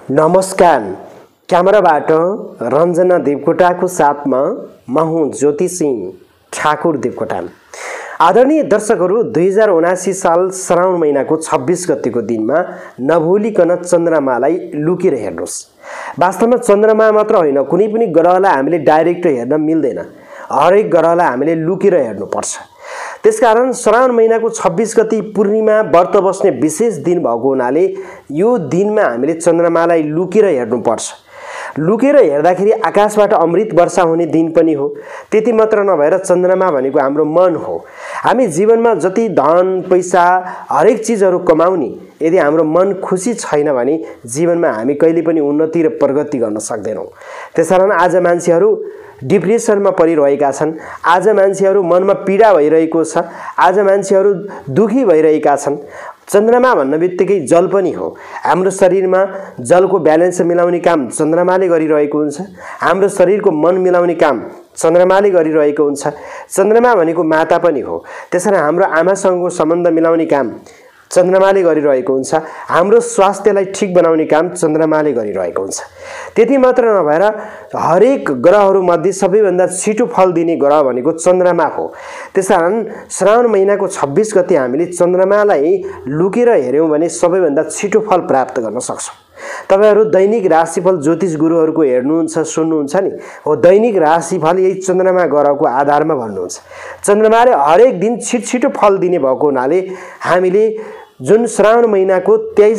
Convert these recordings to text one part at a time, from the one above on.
नमस्कार। क्यामेराबाट रञ्जना देवकोटाको साथमा म हुँ ज्योति सिंह ठाकुर देवकोटा। आदरणीय दर्शकहरू, 2079 साल श्रावण महिनाको 26 गतेको दिनमा नभुलिकन चन्द्रमालाई लुकेर हेर्नुहोस्। वास्तवमा चन्द्रमा मात्र होइन, कुनै पनि ग्रहलाई हामीले डाइरेक्ट हेर्न मिल्दैन। हरेक ग्रहलाई हामीले लुकेर हेर्नुपर्छ। त्यसकारण श्रावण महिनाको 26 गते पूर्णिमा व्रत बस्ने विशेष दिन भएको हुनाले यो दिनमा हामीले चन्द्रमालाई लुकेर हेर्नुपर्छ। लुकेर हेर्दाखेरि आकाशबाट अमृत वर्षा हुने दिन पनि हो। त्यति मात्र नभएर चन्द्रमा भनेको हाम्रो मन हो। हामी जीवनमा जति धन पैसा हरेक चिजहरू कमाउने, यदि हाम्रो मन खुसी छैन भने जीवनमा हामी कहिले पनि उन्नति र प्रगति गर्न सक्दैनौँ। त्यसकारण आज मान्छेहरू डिप्रेसनमा परिरहेका छन्। आज मान्छेहरू मनमा पीडा भइरहेको छ। आज मान्छेहरू दुखी भइरहेका छन्। चन्द्रमा भन्ने बित्तिकै जल पनि हो। हाम्रो शरीरमा जलको ब्यालेन्स मिलाउने काम चन्द्रमाले गरिरहेको हुन्छ। हाम्रो शरीरको मन मिलाउने काम चन्द्रमाले गरिरहेको हुन्छ। चन्द्रमा भनेको माता पनि हो। त्यसैले हाम्रो आमासँगको सम्बन्ध मिलाउने काम चन्द्रमाले गरिरहेको हुन्छ। हाम्रो स्वास्थ्यलाई ठिक बनाउने काम चन्द्रमाले गरिरहेको हुन्छ। त्यति मात्र नभएर हरेक ग्रहहरूमध्ये सबैभन्दा छिटो फल दिने ग्रह भनेको चन्द्रमा हो। त्यसकारण श्रावण महिनाको 26 गते हामीले चन्द्रमालाई लुकेर हेऱ्यौँ भने सबैभन्दा छिटो फल प्राप्त गर्न सक्छौँ। तपाईहरु दैनिक राशिफल ज्योतिष गुरुहरुको हेर्नुहुन्छ, सुन्नुहुन्छ नि, हो दैनिक राशिफल यही चन्द्रमा ग्रहको आधारमा भन्नुहुन्छ। चन्द्रमाले हरेक दिन छिटो फल दिने भएको हुनाले हामीले जुन श्रावण महिनाको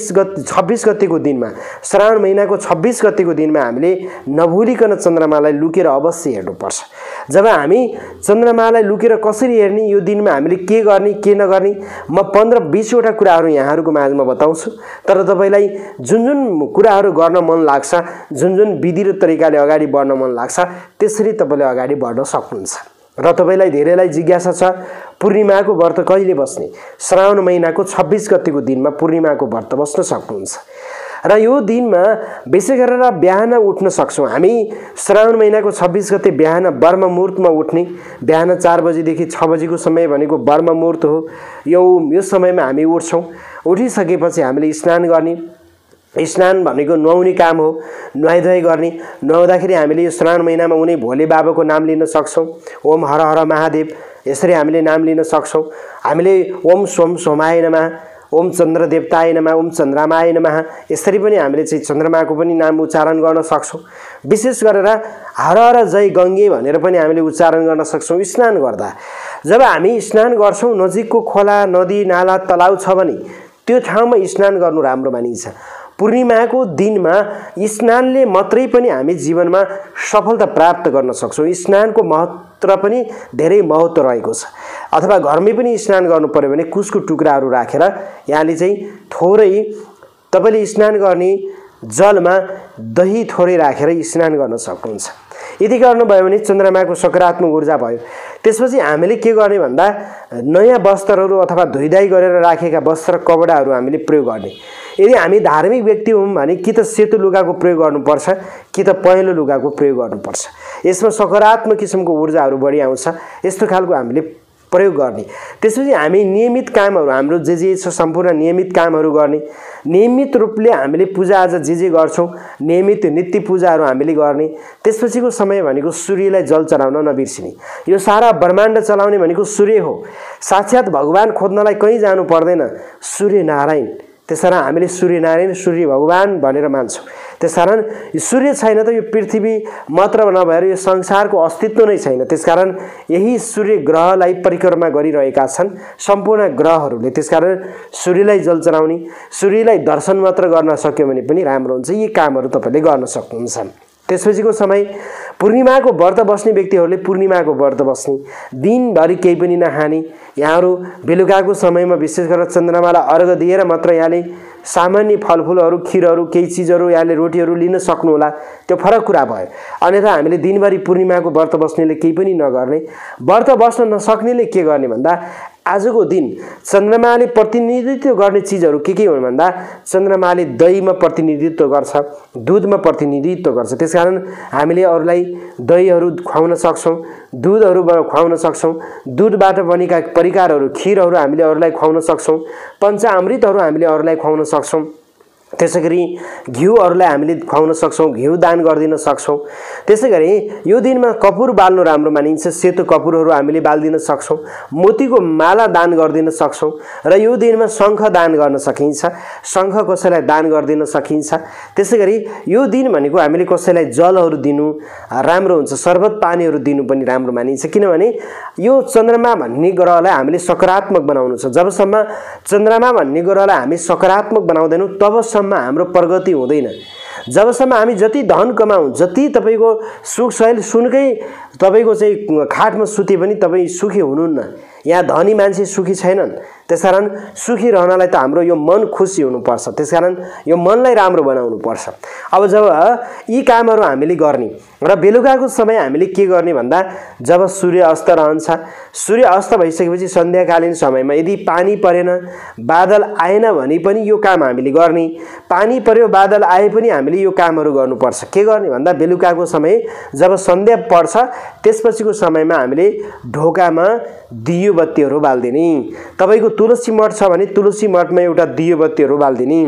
26 गतेको दिनमा, श्रावण महिनाको 26 गतेको दिनमा हामीले नभुलिकन चन्द्रमालाई लुकेर अवश्य हेर्नुपर्छ। जब हामी चन्द्रमालाई लुकेर कसरी हेर्ने, यो दिनमा हामीले के गर्ने के नगर्ने, म 15-20 वटा कुराहरू यहाँहरूको माझमा बताउँछु। तर तपाईलाई जुन कुराहरू गर्न मन लाग्छ, जुन विधि र तरिकाले अगाडि बढ्न मन लाग्छ, त्यसरी तपाईले अगाडि बढ्न सक्नुहुन्छ। र तपाईलाई धेरैलाई जिज्ञासा छ पूर्णिमाको व्रत कहिले बस्ने। श्रावण महिनाको 26 गतेको दिनमा पूर्णिमाको व्रत बस्न सक्नुहुन्छ। र यो दिनमा विशेष गरेर बिहान उठ्न सक्छौँ हामी। श्रावण महिनाको 26 गते बिहान ब्रह्म मुहुर्तमा उठ्ने, बिहान 4 बजेदेखि 6 बजेको समय भनेको ब्रह्म मुहुर्त हो। यो समयमा हामी उठ्छौँ। उठिसकेपछि हामीले स्नान गर्ने। स्नान भनेको नुहाउने काम हो। नुहाइधुवाइ गर्ने। नुहाउँदाखेरि हामीले यो श्रावण महिनामा उनी भोले बाबाको नाम लिन सक्छौँ। ओम हर हर महादेव यसरी हामीले नाम लिन सक्छौँ। हामीले ओम सोम सोमाय नमः, ओम चन्द्र देवताय नमः, ओम चन्द्रमाय नमः यसरी पनि हामीले चाहिँ चन्द्रमाको पनि नाम उच्चारण गर्न सक्छौँ। विशेष गरेर हर हर जय गङ्गे भनेर पनि हामीले उच्चारण गर्न सक्छौँ स्नान गर्दा। जब हामी स्नान गर्छौँ, नजिकको खोला, नदी, नाला, तलाउ छ भने त्यो ठाउँमा स्नान गर्नु राम्रो मानिन्छ। पूर्णिमाको दिनमा स्नानले मात्रै पनि हामी जीवनमा सफलता प्राप्त गर्न सक्छौँ। स्नानको महत्त्व पनि धेरै महत्त्व रहेको छ। अथवा घरमै पनि स्नान गर्नु पर्यो भने कुसको टुक्राहरू राखेर यहाँले चाहिँ थोरै तपाईले स्नान गर्ने जलमा दही थोरै राखेर स्नान गर्न सक्नुहुन्छ। यदि गर्नुभयो भने चन्द्रमाको सकारात्मक ऊर्जा भयो। त्यसपछि हामीले के गर्ने भन्दा नयाँ वस्त्रहरू अथवा धोइधाइ गरेर राखेका वस्त्र कपडाहरू हामीले प्रयोग गर्ने। यदि हामी धार्मिक व्यक्ति हौँ भने कि त सेतो लुगाको प्रयोग गर्नुपर्छ कि त पहेँलो लुगाको प्रयोग गर्नुपर्छ। यसमा सकारात्मक किसिमको ऊर्जाहरू बढी आउँछ। यस्तो खालको हामीले प्रयोग गर्ने। त्यसपछि हामी नियमित कामहरू, हाम्रो जे छ सम्पूर्ण नियमित कामहरू गर्ने। नियमित रूपले हामीले पूजाआजा जे गर्छौँ, नियमित नित्य पूजाहरू हामीले गर्ने। त्यसपछिको समय भनेको सूर्यलाई जल चढाउन नबिर्सिने। यो सारा ब्रह्माण्ड चलाउने भनेको सूर्य हो। साक्षात् भगवान खोज्नलाई कहीँ जानु पर्दैन, सूर्य नारायण। त्यसकारण हामीले सूर्य नारायण, सूर्य भगवान भनेर मान्छौँ। त्यसकारण सूर्य छैन त यो पृथ्वी मात्र नभएर यो संसारको अस्तित्व नै छैन। त्यसकारण यही सूर्य ग्रहलाई परिक्रमा गरिरहेका छन् सम्पूर्ण ग्रहहरूले। त्यसकारण सूर्यलाई जल चढाउने, सूर्यलाई दर्शन मात्र गर्न सक्यो भने पनि राम्रो हुन्छ। यी कामहरू तपाईँले गर्न सक्नुहुन्छ। त्यसपछिको समय पूर्णिमाको व्रत बस्ने व्यक्तिहरूले पूर्णिमाको व्रत बस्ने, दिनभरि केही पनि नखाने। यहाँहरू बेलुकाको समयमा विशेष गरेर चन्द्रमालाई अर्घ दिएर मात्र यहाँले सामान्य फलफुलहरू, खिरहरू, केही चिजहरू, यहाँले रोटीहरू लिन सक्नुहोला। त्यो फरक कुरा भयो। अन्यथा हामीले दिनभरि पूर्णिमाको व्रत बस्नेले केही पनि नगर्ने। व्रत बस्न नसक्नेले के गर्ने भन्दा आजको दिन चन्द्रमाले प्रतिनिधित्व गर्ने चिजहरू के हुन् भन्दा चन्द्रमाले दहीमा प्रतिनिधित्व गर्छ, दुधमा प्रतिनिधित्व गर्छ। त्यसकारण हामीले अरूलाई दहीहरू खुवाउन सक्छौँ, दुधहरू खुवाउन सक्छौँ। दुधबाट बनेका परिकारहरू, खिरहरू हामीले अरूलाई खुवाउन सक्छौँ। पञ्चामृतहरू हामीले अरूलाई खुवाउन सक्छौँ। त्यसैगरी घिउहरूलाई हामीले खुवाउन सक्छौँ, घिउ दान गरिदिन सक्छौँ। त्यसैगरी यो दिनमा कपुर बाल्नु राम्रो मानिन्छ, सेतो कपुरहरू हामीले बाल्दिन सक्छौँ। मोतीको माला दान गरिदिन सक्छौँ र यो दिनमा शङ्ख दान गर्न सकिन्छ, शङ्ख कसैलाई दान गरिदिन सकिन्छ। त्यसैगरी यो दिन भनेको हामीले कसैलाई जलहरू दिनु राम्रो हुन्छ, शरबत पानीहरू दिनु पनि राम्रो मानिन्छ, किनभने यो चन्द्रमा भन्ने ग्रहलाई हामीले सकारात्मक बनाउनु छ। जबसम्म चन्द्रमा भन्ने ग्रहलाई हामी सकारात्मक बनाउँदैनौँ तबसम्म हाम्रो प्रगति हुँदैन। जबसम्म हामी जति धन कमाउँ, जति तपाईको सुख सहेल सुनकै तपाईको चाहिँ खाटमा सुते पनि तपाईँ सुखी हुनुहुन्न। यहाँ धनी मान्छे सुखी छैनन्। त्यसकारण सुखी रहनलाई त हाम्रो यो मन खुसी हुनुपर्छ। त्यसकारण यो मनलाई राम्रो बनाउनु पर्छ। अब जब यी कामहरू हामीले गर्ने र बेलुकाको समय हामीले के गर्ने भन्दा जब सूर्य अस्त रहन्छ, सूर्य अस्त भइसकेपछि सन्ध्याकालीन समयमा यदि पानी परेन, बादल आएन भने पनि यो काम हामीले गर्ने। पानी पर्यो, बादल आए पनि हामीले यो कामहरू गर्नुपर्छ। के गर्ने भन्दा बेलुकाको समय जब सन्ध्या पर्छ त्यसपछिको समयमा हामीले ढोकामा दियो बत्तीहरू बाल्दिने। तपाईको तुलसी मठ छ भने तुलसी मठमा एउटा दियो बत्तीहरू बाल्दिने।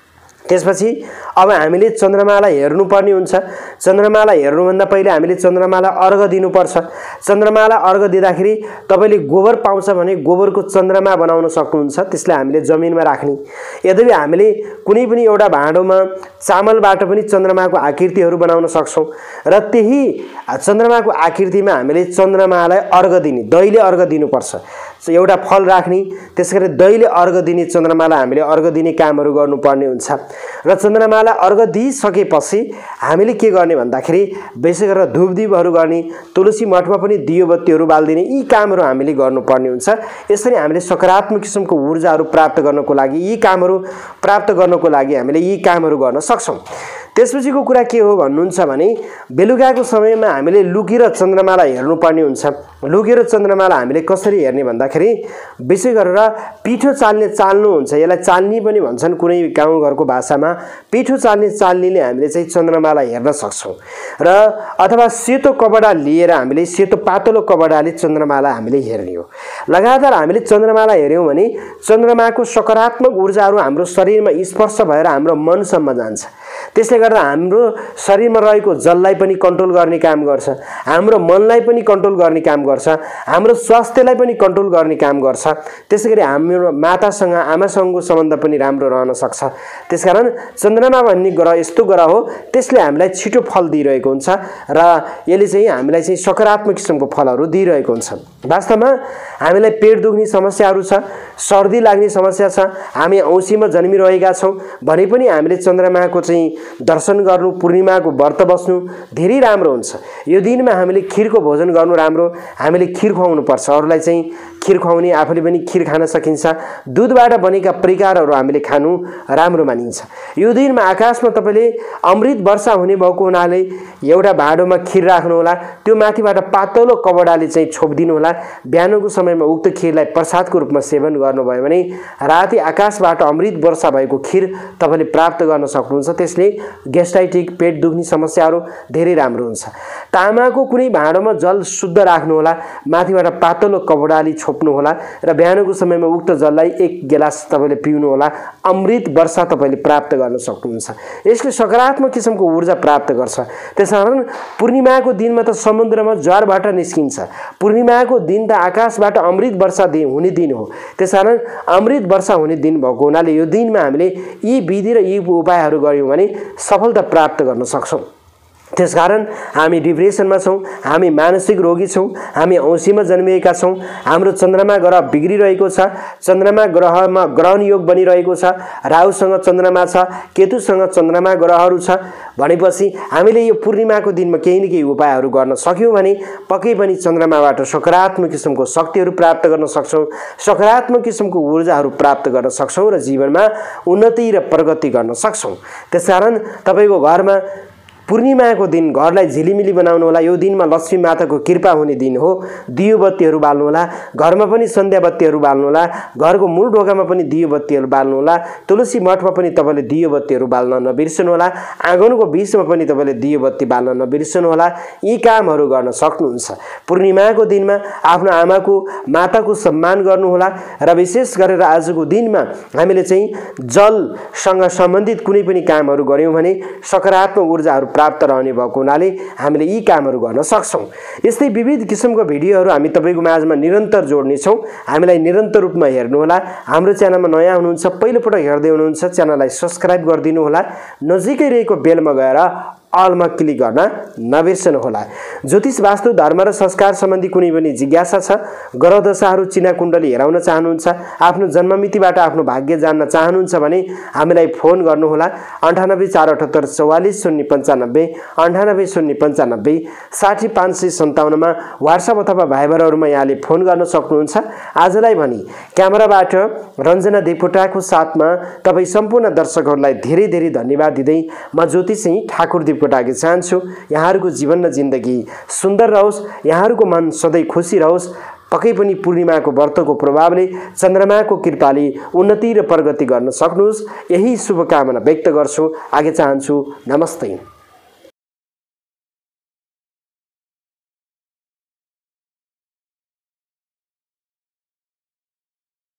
त्यसपछि अब हामीले चन्द्रमालाई हेर्नुपर्ने हुन्छ। चन्द्रमालाई हेर्नुभन्दा पहिले हामीले चन्द्रमालाई अर्घ दिनुपर्छ। चन्द्रमालाई अर्घ दिँदाखेरि तपाईले गोबर पाउँछ भने गोबरको चन्द्रमा बनाउन सक्नुहुन्छ, त्यसलाई हामीले जमिनमा राख्ने। यद्यपि हामीले कुनै पनि एउटा भाँडोमा चामलबाट पनि चन्द्रमाको आकृतिहरू बनाउन सक्छौँ र त्यही चन्द्रमाको आकृतिमा हामीले चन्द्रमालाई अर्घ दिने, दैले अर्घ दिनुपर्छ। एउटा फल राख्ने, त्यसैगरी दैले अर्घ दिने, चन्द्रमालाई हामीले अर्घ दिने कामहरू गर्नुपर्ने हुन्छ। र चन्द्रमालाई अर्घ दिइसकेपछि हामीले के गर्ने भन्दाखेरि विशेष गरेर धूपदीपहरू गर्ने, तुलसी मठमा पनि दियो बत्तीहरू बाल्दिने, यी कामहरू हामीले गर्नुपर्ने हुन्छ। यसरी हामीले सकारात्मक किसिमको ऊर्जाहरू प्राप्त गर्नको लागि, यी कामहरू प्राप्त गर्नको लागि हामीले यी कामहरू गर्न सक्छौँ। त्यसपछिको कुरा के हो भन्नुहुन्छ भने बेलुकाको समयमा हामीले लुकेर चन्द्रमालाई हेर्नुपर्ने हुन्छ। लुकेर चन्द्रमालाई हामीले कसरी हेर्ने भन्दाखेरि विशेष गरेर पिठो चाल्ने चाल्नु हुन्छ, यसलाई चाल्नी पनि भन्छन् कुनै गाउँघरको भाषामा। पिठो चाल्ने चाल्नीले हामीले चाहिँ चन्द्रमालाई हेर्न सक्छौँ र अथवा सेतो कपडा लिएर हामीले, सेतो पातलो कपडाले चन्द्रमालाई हामीले हेर्ने हो। लगातार हामीले चन्द्रमालाई हेऱ्यौँ भने चन्द्रमाको सकारात्मक ऊर्जाहरू हाम्रो शरीरमा स्पर्श भएर हाम्रो मनसम्म जान्छ। त्यसले गर्दा हाम्रो शरीरमा रहेको जललाई पनि कन्ट्रोल गर्ने काम गर्छ, हाम्रो मनलाई पनि कन्ट्रोल गर्ने काम गर्छ, हाम्रो स्वास्थ्यलाई पनि कन्ट्रोल गर्ने काम गर्छ। त्यसैगरी हाम्रो मातासँग, आमासँगको सम्बन्ध पनि राम्रो रहन सक्छ। त्यसकारण चन्द्रमा भन्ने ग्रह यस्तो ग्रह हो, त्यसले हामीलाई छिटो फल दिइरहेको हुन्छ र यसले चाहिँ हामीलाई चाहिँ सकारात्मक किसिमको फलहरू दिइरहेको हुन्छ। वास्तवमा हामीलाई पेट दुख्ने समस्याहरू छ, सर्दी लाग्ने समस्या छ, हामी औँसीमा जन्मिरहेका छौँ भने पनि हामीले चन्द्रमाको चाहिँ दर्शन गर्नु, पूर्णिमाको व्रत बस्नु धेरै राम्रो हुन्छ। यो दिनमा हामीले खिरको भोजन गर्नु राम्रो, हामीले खिर खुवाउनु पर्छ। अरूलाई चाहिँ खिर खुवाउने, आफूले पनि खिर खान सकिन्छ। दुधबाट बनेका परिकारहरू हामीले खानु राम्रो मानिन्छ। यो दिनमा आकाशमा तपाईँले अमृत वर्षा हुने भएको हुनाले एउटा भाँडोमा खिर राख्नुहोला, त्यो माथिबाट पातलो कपडाले चाहिँ छोपिदिनु होला। बिहानको समयमा उक्त खिरलाई प्रसादको रूपमा सेवन गर्नुभयो भने राति आकाशबाट अमृत वर्षा भएको खिर तपाईँले प्राप्त गर्न सक्नुहुन्छ। त्यसले ग्यास्ट्राइटिक, पेट दुख्ने समस्याहरू धेरै राम्रो हुन्छ। तामाको कुनै भाँडोमा जल शुद्ध राख्नुहोला, माथिबाट पातलो कपडाले छोप्नुहोला र बिहानको समयमा उक्त जललाई 1 गिलास तपाईँले पिउनुहोला। अमृत वर्षा तपाईँले प्राप्त गर्न सक्नुहुन्छ। यसले सकारात्मक किसिमको ऊर्जा प्राप्त गर्छ। त्यसकारण पूर्णिमाको दिनमा त समुद्रमा ज्वारबाट निस्किन्छ। पूर्णिमाको दिन त आकाशबाट अमृत वर्षा हुने दिन हो। त्यसकारण अमृत वर्षा हुने दिन भएको हुनाले यो दिनमा हामीले यी विधि र यी उपायहरू गर्यौँ भने सफलता प्राप्त गर्न सक्छौँ। त्यसकारण हामी डिप्रेसनमा छौँ, हामी मानसिक रोगी छौँ, हामी औँसीमा जन्मिएका छौँ, हाम्रो चन्द्रमा ग्रह बिग्रिरहेको छ, चन्द्रमा ग्रहमा ग्रहण योग बनिरहेको छ, राहुसँग चन्द्रमा छ, केतुसँग चन्द्रमा ग्रहहरू छ भनेपछि हामीले यो पूर्णिमाको दिनमा केही न केही उपायहरू गर्न सक्यौँ भने पक्कै पनि चन्द्रमाबाट सकारात्मक किसिमको शक्तिहरू प्राप्त गर्न सक्छौँ, सकारात्मक किसिमको ऊर्जाहरू प्राप्त गर्न सक्छौँ र जीवनमा उन्नति र प्रगति गर्न सक्छौँ। त्यसकारण तपाईँको घरमा पूर्णिमाको दिन घरलाई झिलिमिली बनाउनु होला। यो दिनमा लक्ष्मी माताको कृपा हुने दिन हो। दियो बत्तीहरू बाल्नु होला। घरमा पनि सन्ध्या बत्तीहरू बाल्नु होला। घरको मूल ढोकामा पनि दियो बत्तीहरू बाल्नु होला। तुलसी मठमा पनि तपाईँले दियो बत्तीहरू बाल्न नबिर्सनु होला। आँगनको बीचमा पनि तपाईँले दियो बत्ती बाल्न नबिर्सनु होला। यी कामहरू गर्न सक्नुहुन्छ। पूर्णिमाको दिनमा आफ्नो आमाको माताको सम्मान गर्नुहोला र विशेष गरेर आजको दिनमा हामीले चाहिँ जलसँग सम्बन्धित कुनै पनि कामहरू गर्यौं भने सकारात्मक ऊर्जाहरू प्राप्त रहने भएको हुनाले हामीले यी कामहरू गर्न सक्छौं। यस्तै विविध किसिमको भिडियोहरू हामी तपाईको माझमा निरन्तर जोड्ने छौं। हामीलाई निरन्तर रूपमा हेर्नुहोला। हाम्रो च्यानलमा नयाँ हुनुहुन्छ, पहिलो पटक हेर्दै हुनुहुन्छ, च्यानललाई सब्स्क्राइब गरिदिनु होला। नजिकै रहेको बेलमा गएर अलमा क्लिक गर्न नबिर्सनु होला। ज्योतिष वास्तु धर्म र संस्कार सम्बन्धी कुनै पनि जिज्ञासा छ, ग्रह दशाहरू चिना कुण्डली हेराउन चाहनुहुन्छ, आफ्नो जन्ममितिबाट आफ्नो भाग्य जान्न चाहनुहुन्छ भने हामीलाई फोन गर्नुहोला। 9848844095 980095 60557 मा व्हाट्सएप अथवा भाइबरहरुमा यहाँले फोन गर्न सक्नुहुन्छ। आजलाई भनी क्यामेराबाट रञ्जना देवकोटाको साथमा तपाई सम्पूर्ण दर्शकहरूलाई धेरै धेरै धन्यवाद दिँदै म ज्योतिषी ठाकुर देवकोटाकी चाहन्छु यहाँहरुको जीवन र जिन्दगी सुन्दर रहोस्, यहाँहरुको मन सधैं खुशी रहोस्। पक्कै पनि पूर्णिमाको व्रतको प्रभावले चन्द्रमाको कृपाले उन्नति र प्रगति गर्न सक्नुहोस्। यही शुभकामना व्यक्त गर्छु। आगे चाहन्छु। नमस्ते।